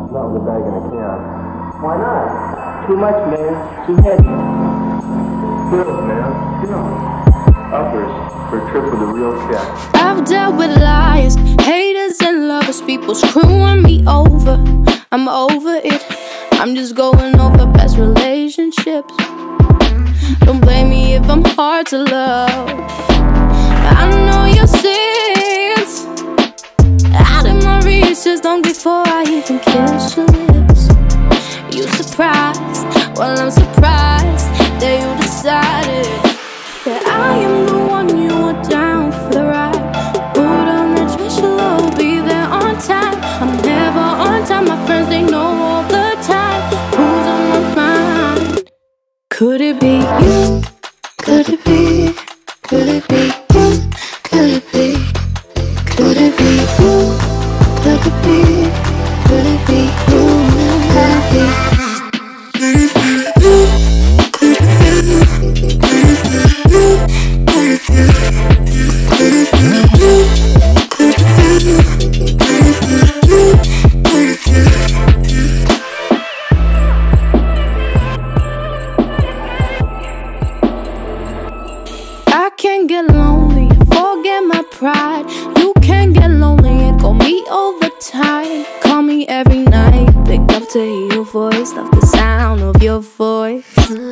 Not with a bag in a can. Why not? Too much, man. Too heavy. Bills, man. Uppers for a trip with a real check. I've dealt with liars, haters and lovers, people screwing me over. I'm over it. I'm just going over past relationships. Don't blame me if I'm hard to love. I know your sins. Out of my reach, just long before I even kiss your lips. You surprised, well I'm surprised that you decided that I am the one you want down for the ride. Put on the dress, you'll all be there on time. I'm never on time, my friends they know all the time who's on my mind. Could it be you? Could it be? Could it be you? Could it be? Could it be you? Could it be? Could it be you? Could it be? Could it be you? Could it be you? Could it be you? Could it be you? Could it be you? Could it be you? Could it be you? Could it be you? I can get lonely, forget my pride. You can get lonely and call me overtime. Call me every night, pick up to hear your voice. Love the sound of your voice.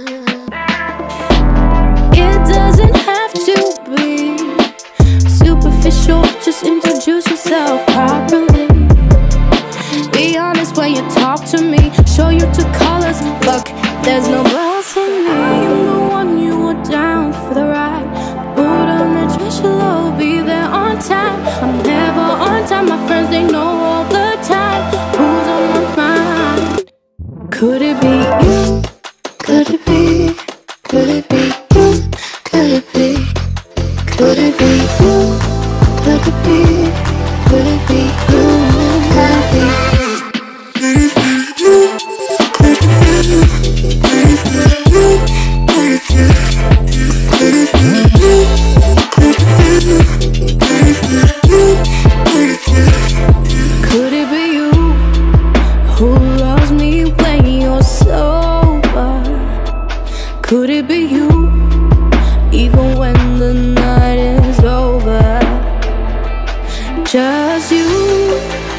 It doesn't have to be superficial, just introduce yourself properly. Be honest when you talk to me, show your true colors. Look, there's no else for me. I'm the one you want down for the ride. Put on the dress, you'll all be there on time. I'm never on time, my friends they know all the time who's on my mind. Could it be you? Could it be? Could it be you? Could it be? Could it be you? Could it be? Could it be you? Could it be? Could it be you? Could it be you? Could it be you? Could it be? Could it be you? Could it be you? Could it be you? Could it be? Could it be you who loves me when you're sober? Could it be you even when the night is over? Just you.